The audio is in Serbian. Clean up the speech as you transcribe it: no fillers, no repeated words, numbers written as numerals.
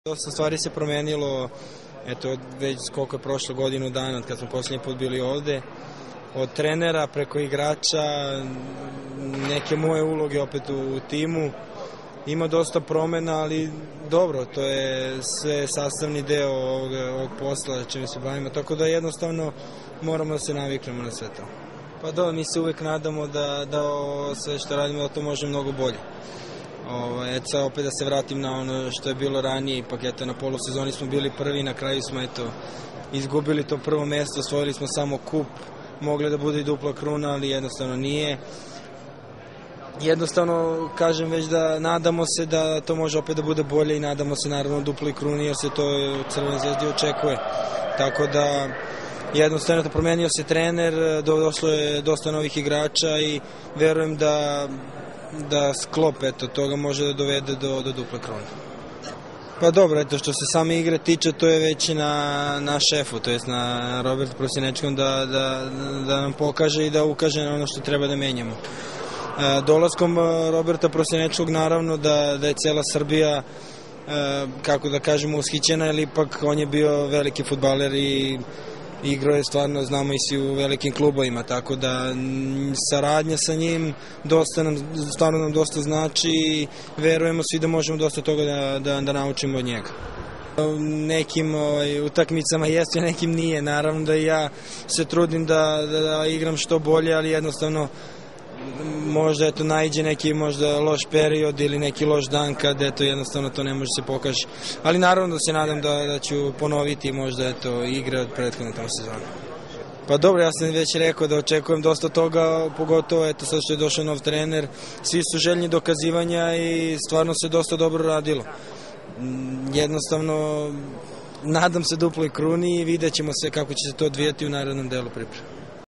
Dosta stvari se promenilo, eto već koliko je prošlo godinu dana od kad smo posljednji put bili ovde. Od trenera preko igrača, neke moje uloge opet u timu. Ima dosta promena, ali dobro, to je sve sastavni deo ovog posla čime se bavimo, tako da jednostavno moramo da se naviknemo na sve to. Pa da, mi se uvek nadamo da sve što radimo da to može mnogo bolje. Eto sad opet da se vratim na ono što je bilo ranije, ipak eto na polusezoni smo bili prvi, na kraju smo izgubili to prvo mesto, osvojili smo samo kup, mogli da bude i dupla kruna, ali jednostavno nije. Jednostavno kažem već da nadamo se da to može opet da bude bolje i nadamo se naravno duploj kruni jer se to u Crvenoj Zvezdi očekuje. Tako da jednostavno promenio se trener, došlo je dosta novih igrača i verujem da sklop toga može da dovede do duple krune. Pa dobro, eto što se same igre tiče, to je već na šefu, to jest na Robertu Prosinečkom da nam pokaže i da ukaže na ono što treba da menjamo. Dolaskom Roberta Prosinečkog naravno da je cela Srbija, kako da kažemo, ushićena, jer ipak on je bio veliki fudbaler i igrao je stvarno, znamo i svi, u velikim klubovima, tako da saradnja sa njim stvarno nam dosta znači i verujemo svi da možemo dosta toga da naučimo od njega. U nekim utakmicama jeste, u nekim nije. Naravno da i ja se trudim da igram što bolje, ali jednostavno možda naiđe neki možda loš period ili neki loš dan kad jednostavno to ne može se pokaže. Ali naravno da se nadam da ću ponoviti možda igre od prethodne tamo sezone. Pa dobro, ja sam već rekao da očekujem dosta toga, pogotovo sad što je došao nov trener. Svi su željni dokazivanja i stvarno se dosta dobro radilo. Jednostavno nadam se duploj kruni i vidjet ćemo se kako će se to odvijati u narednom delu pripreme.